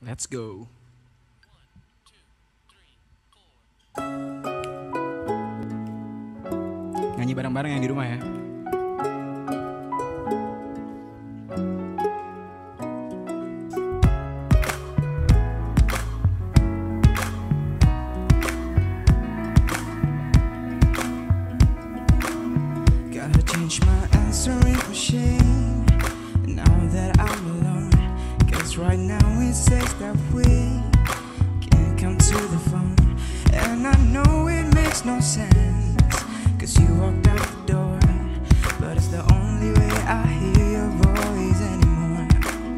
Let's go. Nyanyi bareng-bareng yang di rumah ya. Gotta change my answering machine now that I'm alone. Cause right now it says that we can't come to the phone. And I know it makes no sense, cause you walked out the door, but it's the only way I hear your voice anymore.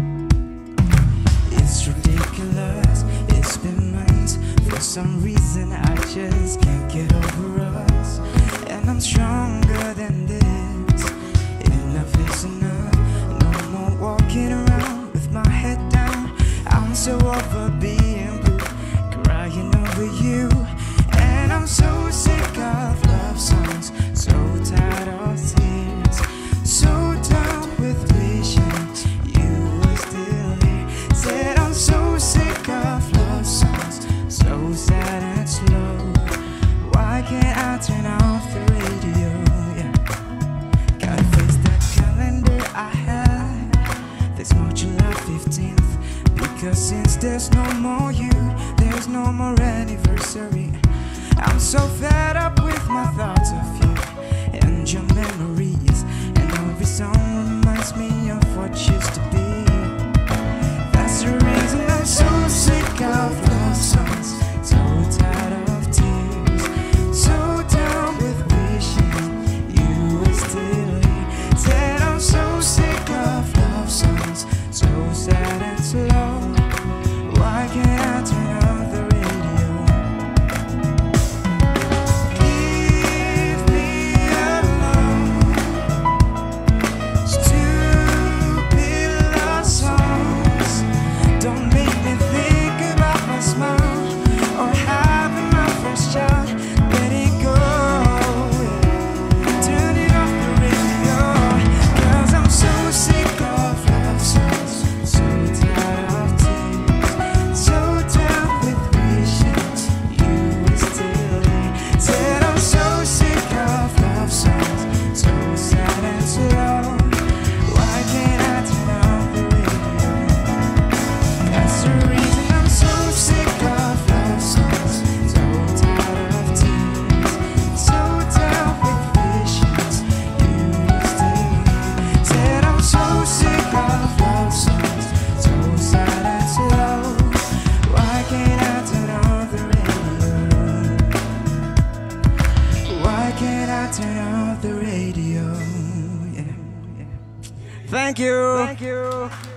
It's ridiculous, it's been months. For some reason I just can't get over us. And I'm stronger than this. Enough is enough. No more walking around with my head down. I'm so over being blue, crying over you. And I'm so sick of love songs, so tired of tears, so done with wishing you were still here. Said I'm so sick of love songs, so sad and slow. Why can't I turn off the radio? Yeah. Gotta face that calendar I had. There's more July 15th. Because since there's no more you, there's no more anniversary. I'm so fed up with my thoughts of you and your memories. And every song reminds me of what used to be. That's the reason I'm so sick of love songs, so tired of tears, so down with wishing you were still here. Said I'm so sick of love songs, so sad and slow. Why can't I turn off the radio? Leave me alone. Stupid love songs don't make me think about my smile or having my first child. Let it go. Turn it off the radio. Cause I'm so sick of love songs, so tired of tears, so down with wishes you were still here. Said I'm so sick of love songs, so sad and slow. Why can't I turn off the radio? That's the reason I'm so sick of love songs, so tired of tears, so down with wishes you were still here. Said I'm so sick of love songs, so sad and slow. Why can't I turn off the radio? Why can't I turn off the radio? Yeah. Thank you. Thank you.